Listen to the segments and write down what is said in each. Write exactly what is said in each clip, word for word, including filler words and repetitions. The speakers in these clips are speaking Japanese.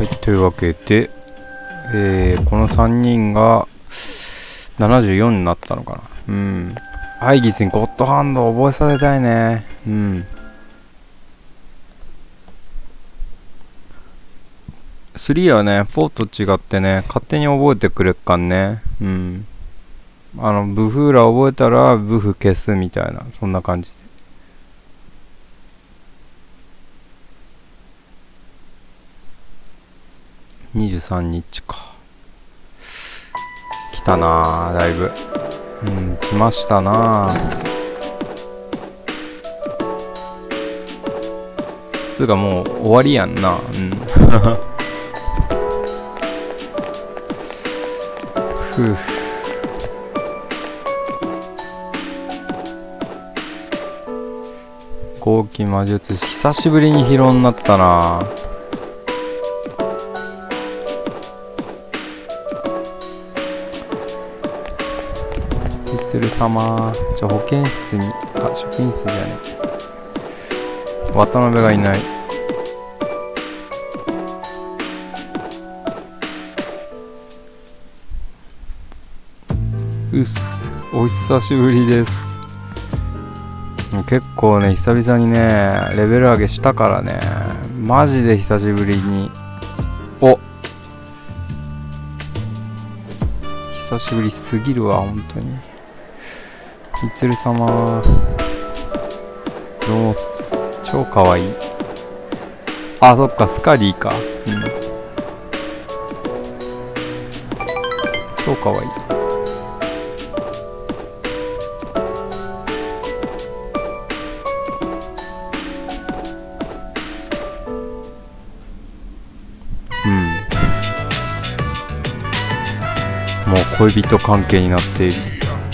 はい、というわけで、えー、このさんにんがななじゅうよんになったのかな。うん。アイギスにゴッドハンドを覚えさせたいね。うん。スリーはね、フォーと違ってね、勝手に覚えてくれっかんね。うん。あの、ブフーラ覚えたら、ブフ消すみたいな、そんな感じで。にじゅうさんにちか。来たなぁ、だいぶ。うん、来ましたなぁ。つうかもう終わりやんな。うん。ふう。合気魔術師、久しぶりに疲労になったなぁ。鶴様、ちょ保健室に、あ、職員室じゃねえ。渡辺がいない。うっす、お久しぶりです。結構ね、久々にね、レベル上げしたからね、マジで久しぶりに。お、久しぶりすぎるわ、本当に。みつる様、どうもす、超かわいい。あ、そっか、スカリーか。うん。超かわいい。うん。もう恋人関係になっている。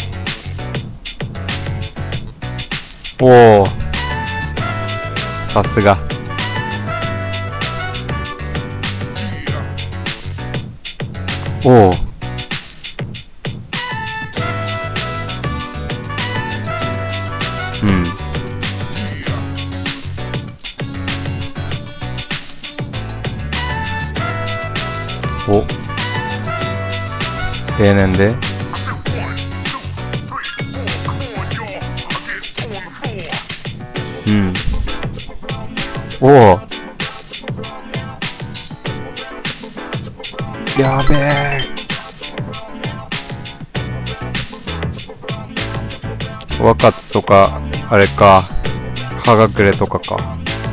おお、さすが。おお、うん。お、平年でうん。おお。やべえ。若津とか、あれか。葉隠れとかか。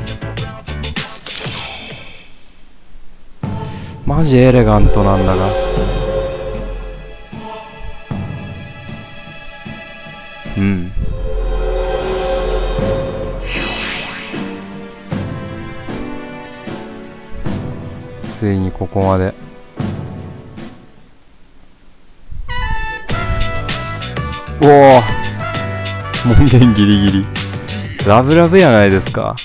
マジエレガントなんだが。うん。ついにここまで。おお、門限ギリギリ。ラブラブやないですか。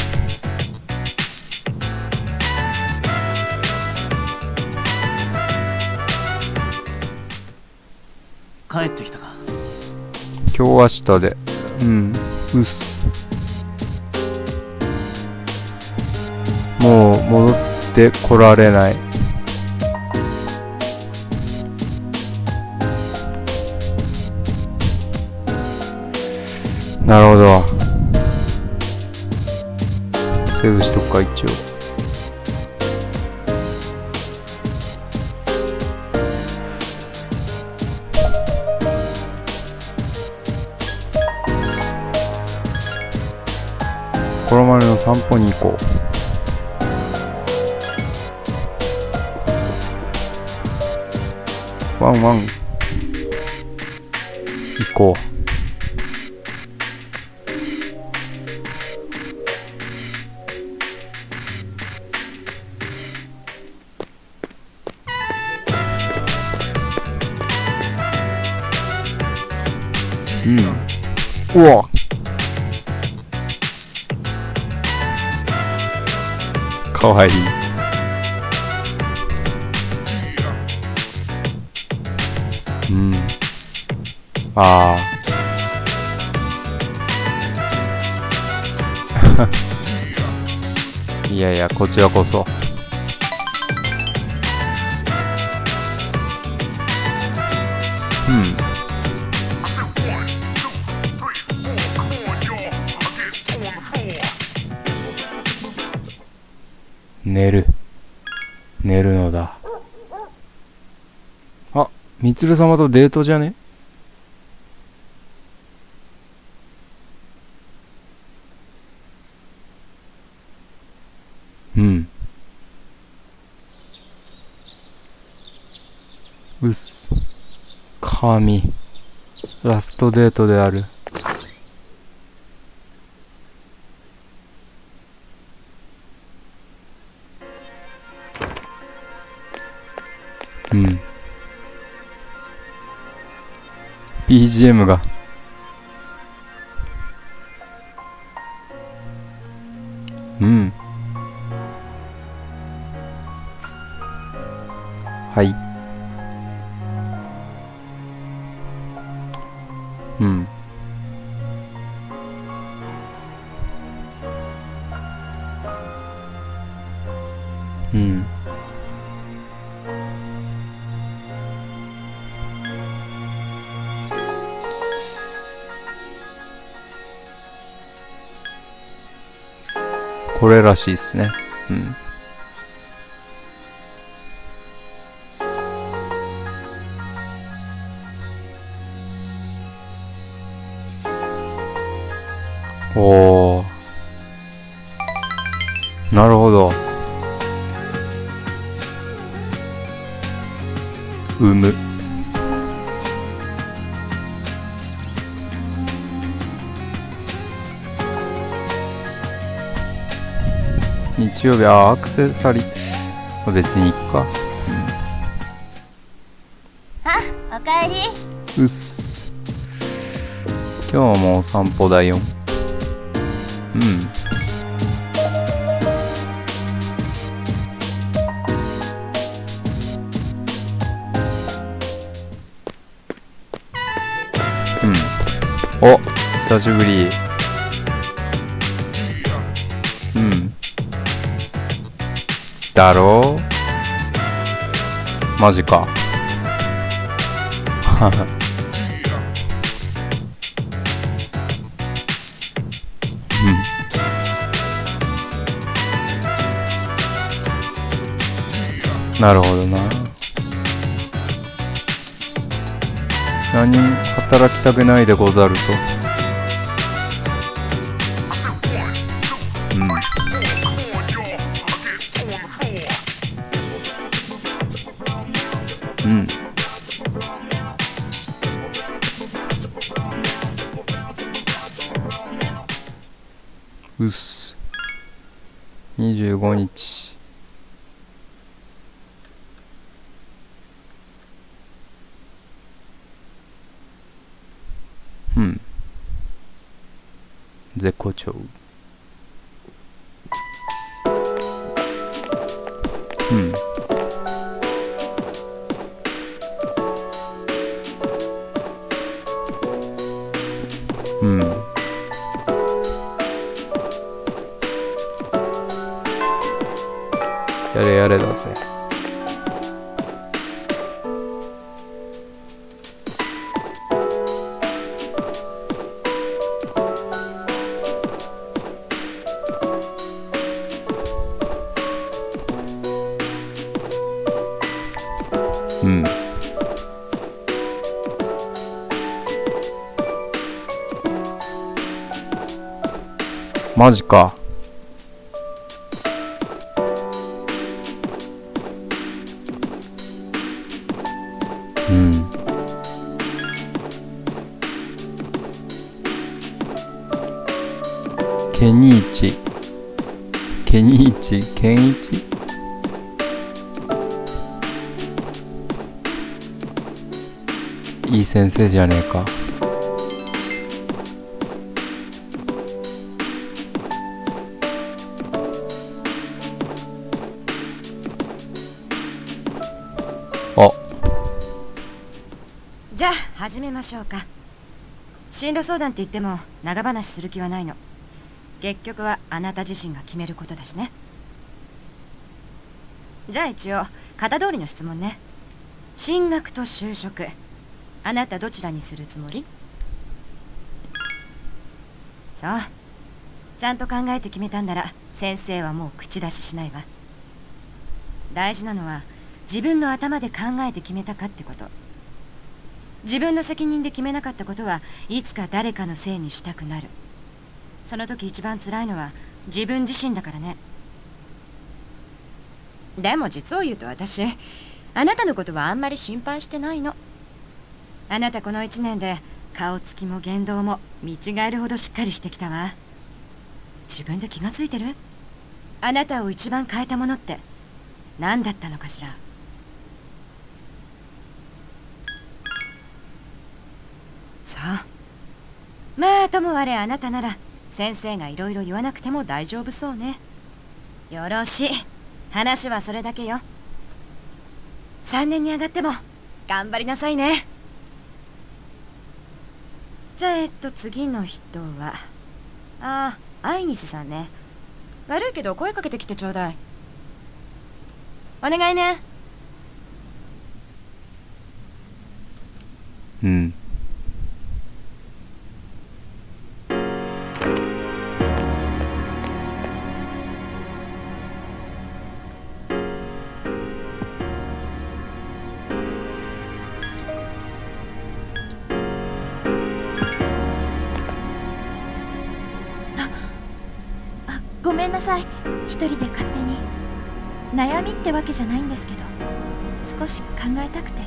帰ってきたか。 今日明日で。うん、うっす。もう戻って来られない。なるほど。セーブしとくか、一応。コロマルの散歩に行こう。ワンワン。行こう。うん。うわ。かわいい。うん。ああ。いやいや、こちらこそ。 寝る寝るのだ。あ、みつる様とデートじゃね？うん。うっす。神。ラストデートである。うん。ビージーエム が。うん。はい。うん。うん。これらしいですね。うん。おー。なるほど。産む。日曜日、あ、アクセサリー。別にいっか。 あ、おかえり。 うっす。今日もお散歩だよ。うん。うん。お、久しぶり。うん。だろう？マジか。うん。なるほどな。何働きたくないでござると。うん。うん。うっす。にじゅうごにち。うん。絶好調。うん。うん。やれやれだぜ。うん。マジか。うん。ケニイチ。ケニイチ、ケンイチ。いい先生じゃねえか。あ、 じゃあ始めましょうか。進路相談って言っても長話する気はないの。結局はあなた自身が決めることだしね。じゃあ一応型通りの質問ね。進学と就職あなたどちらにするつもり？そう。ちゃんと考えて決めたんなら先生はもう口出ししないわ。大事なのは自分の頭で考えて決めたかってこと。自分の責任で決めなかったことはいつか誰かのせいにしたくなる。その時一番辛いのは自分自身だからね。でも実を言うと私、あなたのことはあんまり心配してないの。あなたこの一年で顔つきも言動も見違えるほどしっかりしてきたわ。自分で気がついてる？あなたを一番変えたものって何だったのかしら。さあ、まあともあれあなたなら先生がいろいろ言わなくても大丈夫そうね。よろしい。話はそれだけよ。さんねんに上がっても頑張りなさいね。じゃあえっと次の人はああ、アイニスさんね。悪いけど声かけてきてちょうだい。お願いね。 うん。 ごめんなさい、一人で勝手に。悩みってわけじゃないんですけど、少し考えたくて。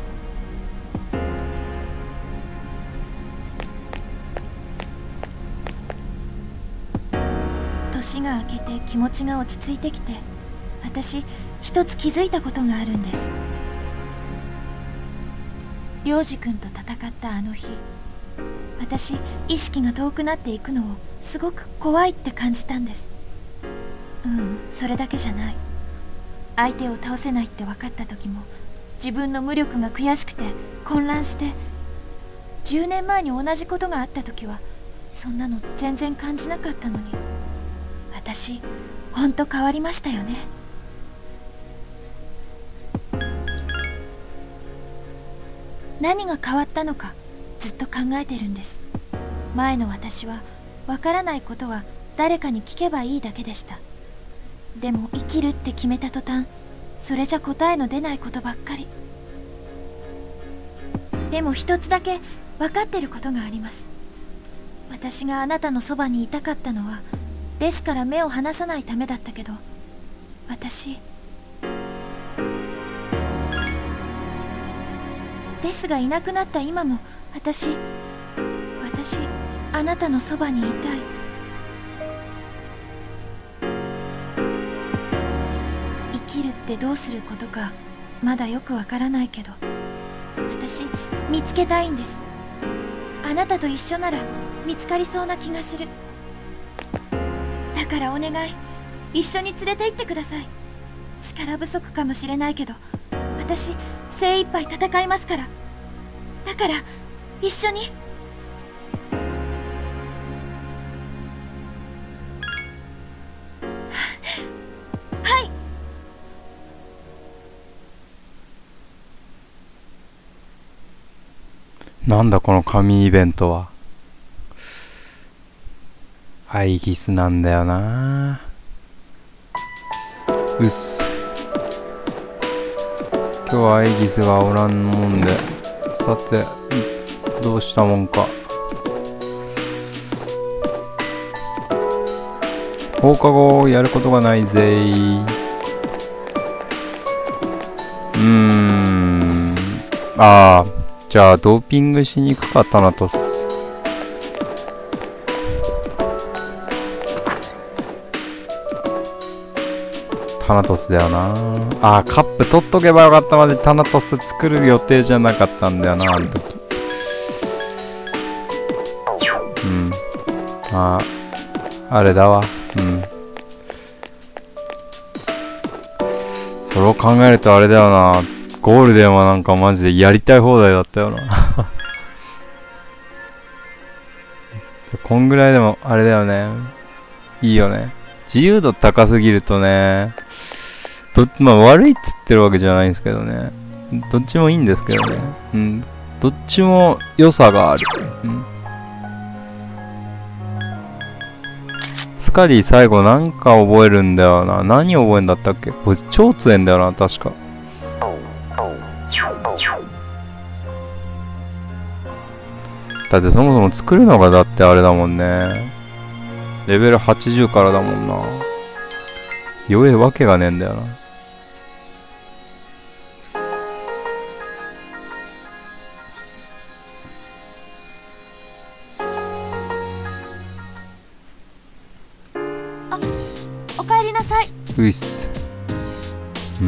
年が明けて気持ちが落ち着いてきて、私一つ気づいたことがあるんです。良二君と戦ったあの日、私意識が遠くなっていくのをすごく怖いって感じたんです。うん、それだけじゃない。相手を倒せないって分かった時も自分の無力が悔しくて混乱して、じゅうねんまえに同じことがあった時はそんなの全然感じなかったのに、私ほんと変わりましたよね。何が変わったのかずっと考えてるんです。前の私は分からないことは誰かに聞けばいいだけでした。でも生きるって決めた途端、それじゃ答えの出ないことばっかり。でも一つだけ分かってることがあります。私があなたのそばにいたかったのはデスから目を離さないためだったけど、私デスがいなくなった今も私私あなたのそばにいたい。生きるってどうすることかまだよくわからないけど、私見つけたいんです。あなたと一緒なら見つかりそうな気がする。だからお願い、一緒に連れて行ってください。力不足かもしれないけど私精一杯戦いますから。だから一緒に。はい。 なんだこの神イベントは。アイギスなんだよな。うっす。今日はアイギスがおらんもんで、さてどうしたもんか。放課後やることがないぜー。うーん。ああ、じゃあドーピングしに行くか、タナトス。タナトスだよな。あー、カップ取っとけばよかった。までタナトス作る予定じゃなかったんだよな、あの時。うん。ああ、あれだわ。うん。それを考えるとあれだよな。ゴールデンはなんかマジでやりたい放題だったよな。こんぐらいでもあれだよね。いいよね。自由度高すぎるとね、どまあ悪いっつってるわけじゃないんですけどね。どっちもいいんですけどね。うん。どどっちも良さがある。うん、スカディ最後なんか覚えるんだよな。何覚えんだったっけ？こいつ超強えんだよな、確か。だってそもそも作るのがだってあれだもんね。レベルはちじゅうからだもんな。弱えわけがねえんだよな。 あ、おかえりなさい。 ういっす。うん。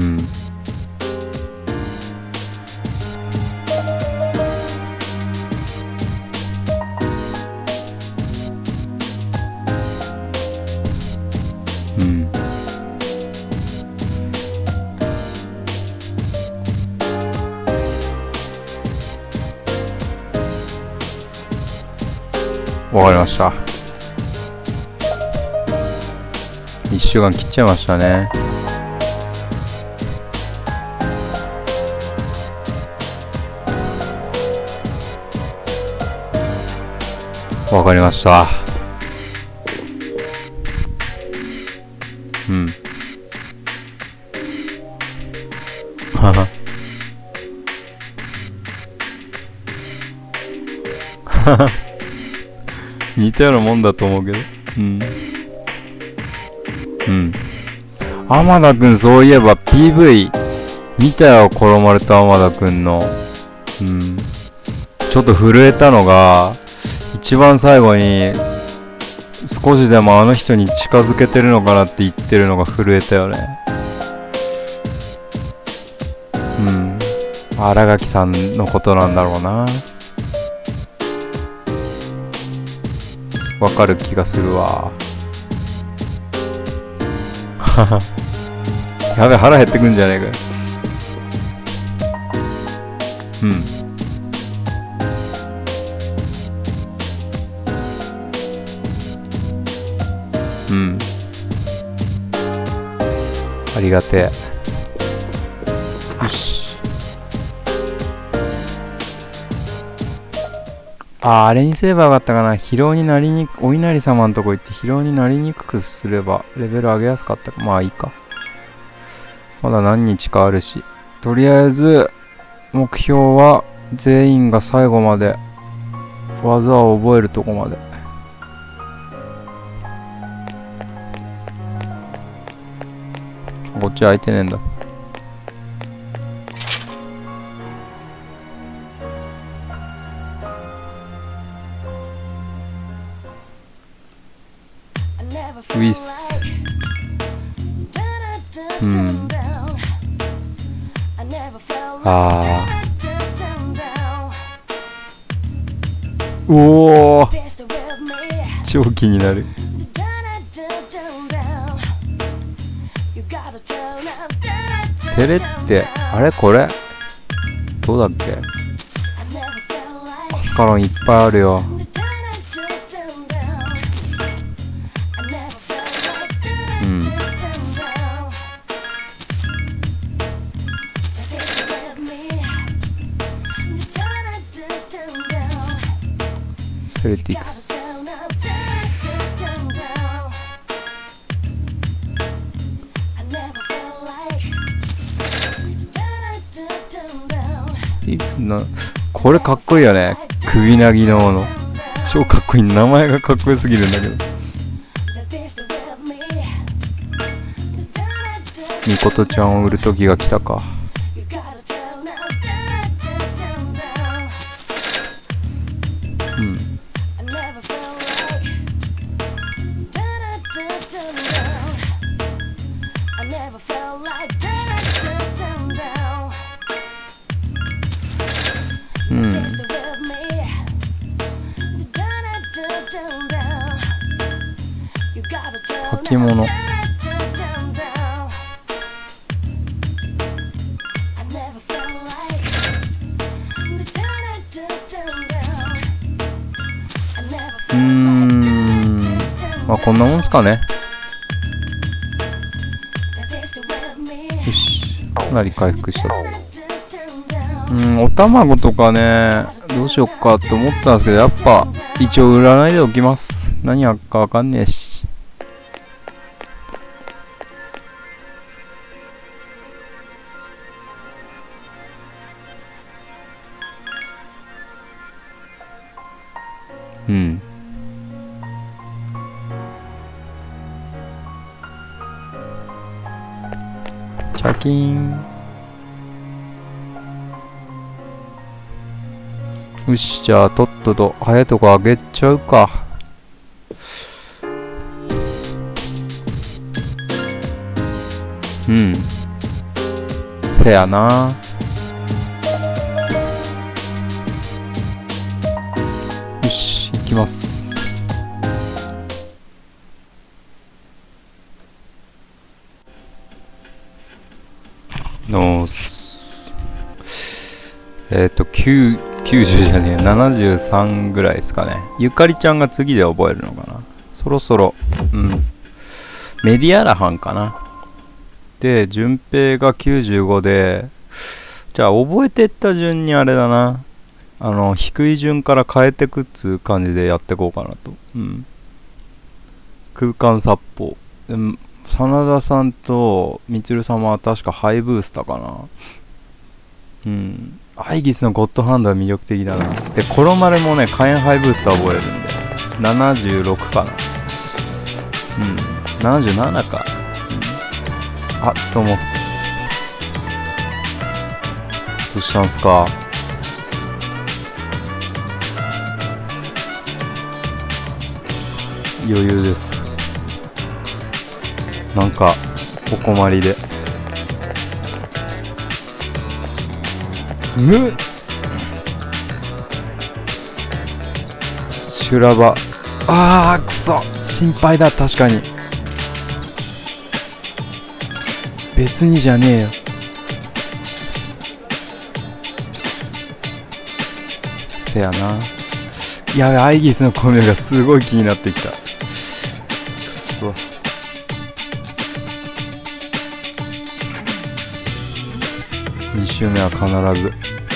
うん。わかりました。一週間切っちゃいましたね。わかりました。うん。はは。はは。似たようなもんだと思うけど。うん。うん。天田くん、そういえば ピーブイ 見たよ、転まれた天田くんの。うん。ちょっと震えたのが、一番最後に、少しでもあの人に近づけてるのかなって言ってるのが震えたよね。うん。新垣さんのことなんだろうな。わかる気がするわ。はは。やべえ、腹減ってくんじゃねえかよ。うん。うん。ありがてえ。よし。あー、あれにすればよかったかな。疲労になりにく、お稲荷様のとこ行って疲労になりにくくすればレベル上げやすかったか。まあいいか。まだ何日かあるし。とりあえず、目標は全員が最後まで技を覚えるとこまで。こっち空いてねえんだ。ウィス。うん。ああ。おお。超気になる。テレってあれこれどうだっけ？アスカロンいっぱいあるよ。うん。セルティクス。いつな、これかっこいいよね。首なぎのもの超かっこいい。名前がかっこよすぎるんだけど。みことちゃんを売る時が来たか。うん。うん。履物。うーん。まあこんなもんすかね。よし。かなり回復したぞ。 うん、お卵とかね、どうしよっかって思ったんですけど、やっぱ一応占いでおきます。何やっかわかんねえし。うん。チャキーン。よし、じゃあとっとと早いとこあげちゃうか。うん。せやな。よし、行きます。ノース。えっと、きゅう、きゅうじゅうじゃねえ、ななじゅうさんぐらいですかね。ゆかりちゃんが次で覚えるのかな。そろそろ、うん。メディアラハンかな。で、順平がきゅうじゅうごで、じゃあ覚えてった順にあれだな。あの、低い順から変えてくっつう感じでやっていこうかなと。うん。空間殺法。でも真田さんとみつる様は確かハイブースターかな。うん。アイギスのゴッドハンドは魅力的だな。で、コロマルもね、火炎ハイブースター覚えるんで。ななじゅうろくかな。うん。ななじゅうななか。うん、あ、どうもっす。どうしたんすか？余裕です。なんかお困りで。む修羅場。あーくそ心配だ。確かに別にじゃねえよ。せやな。やべ、アイギスのコミュがすごい気になってきた。くそ。に周目は必ず。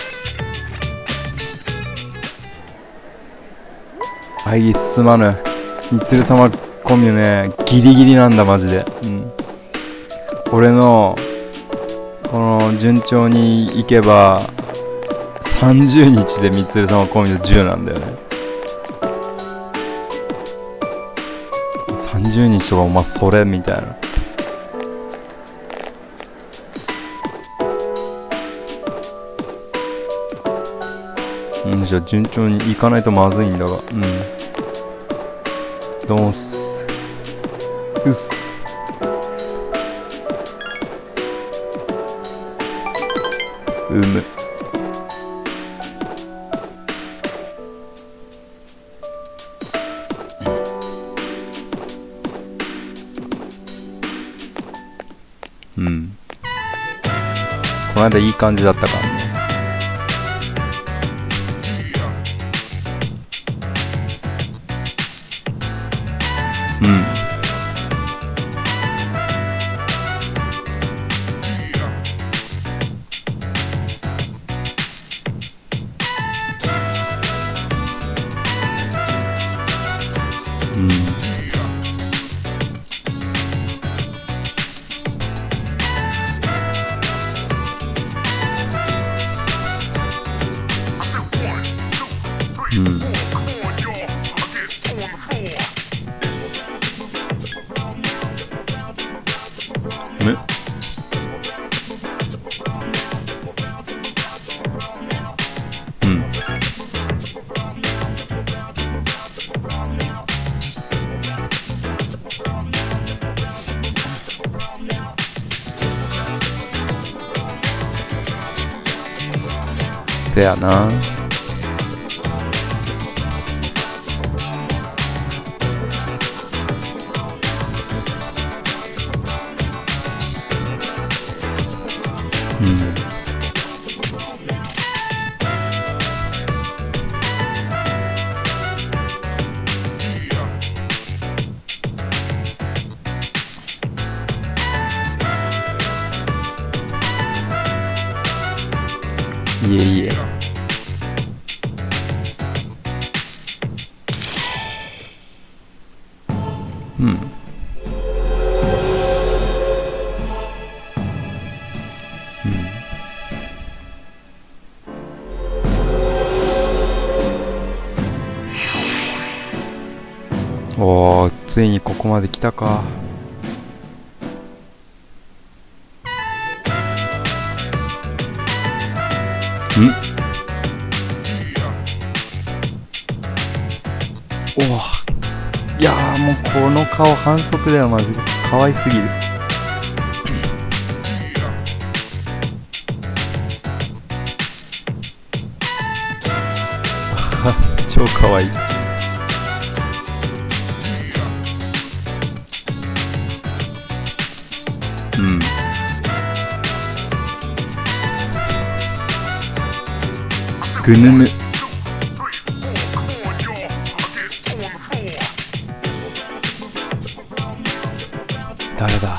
アイギスすまぬ。みつる様コミュね、ギリギリなんだマジで。うん。俺のこの順調にいけばさんじゅうにちでみつる様コミュじゅうなんだよね。さんじゅうにちとかお前それみたいな。うん、じゃあ順調にいかないとまずいんだが。うん。どうもっす。うっす。うむ。うん。この間いい感じだったからね。うん。うん。うん。む。うん。せやな。うん。 いえいえ。うん。おー、ついにここまで来たか。んおー、いやーもうこの顔反則だよマジで。可愛すぎる。超可愛い。うん。ぐぬぬ。誰だ。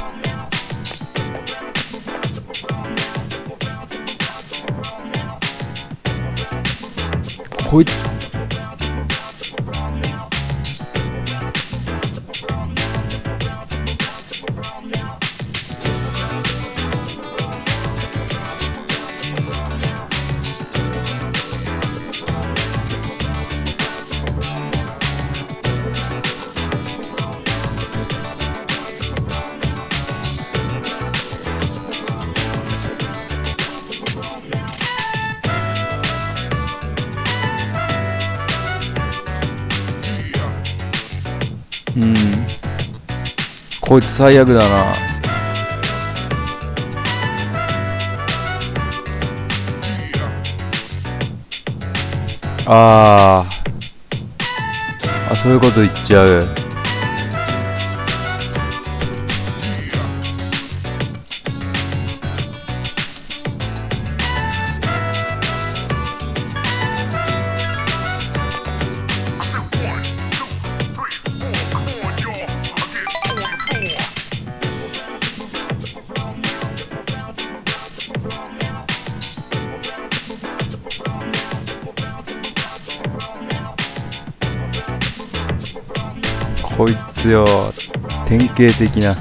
こいつ。うん。こいつ最悪だな。あーあ、そういうこと言っちゃう。こいつよ、典型的な。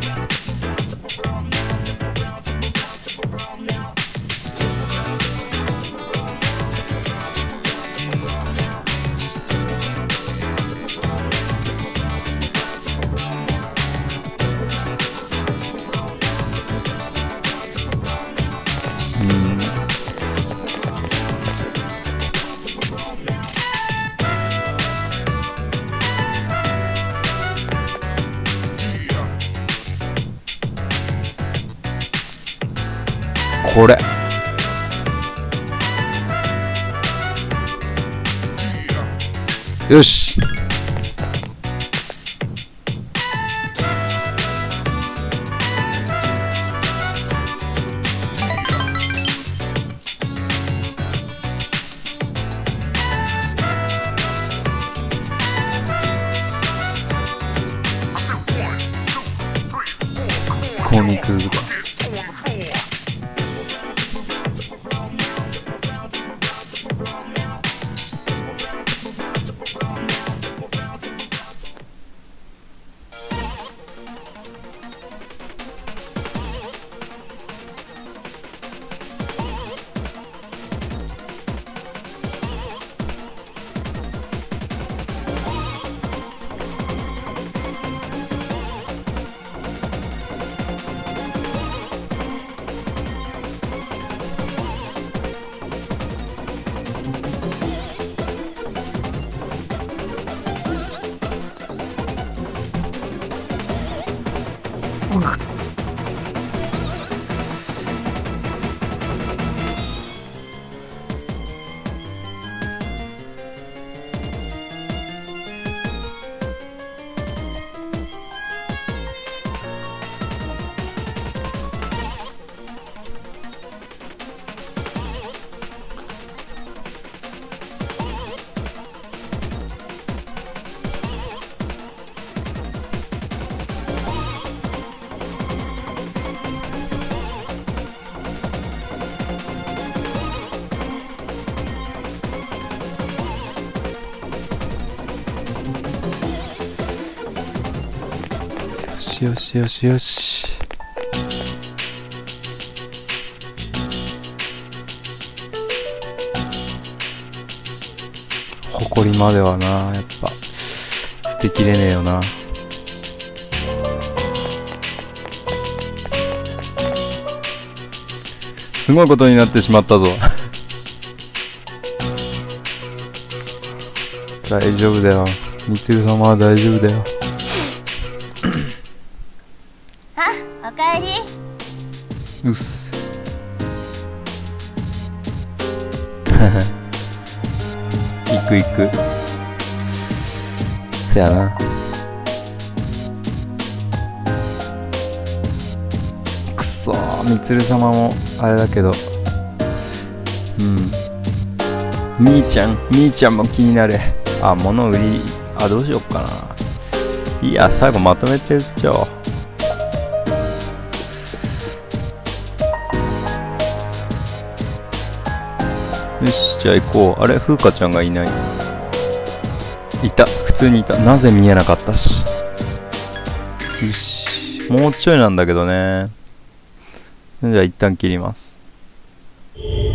うん。これよし。コミクーだ。 しよしよしよし。誇りまではな、やっぱ捨てきれねえよな。すごいことになってしまったぞ。大丈夫だよ、みつる様は大丈夫だよ。 あ、おかえり。 うっす。行く行く。せやな。くそー、みつる様もあれだけど、うん。みーちゃん、みーちゃんも気になる。あ、物売り、あ、どうしよっかな。いいや、最後まとめて売っちゃおう。よし、じゃあ行こう。あれ、風花ちゃんがいない。いた、普通にいた。なぜ見えなかったし。よし、もうちょいなんだけどね。じゃあ一旦切ります。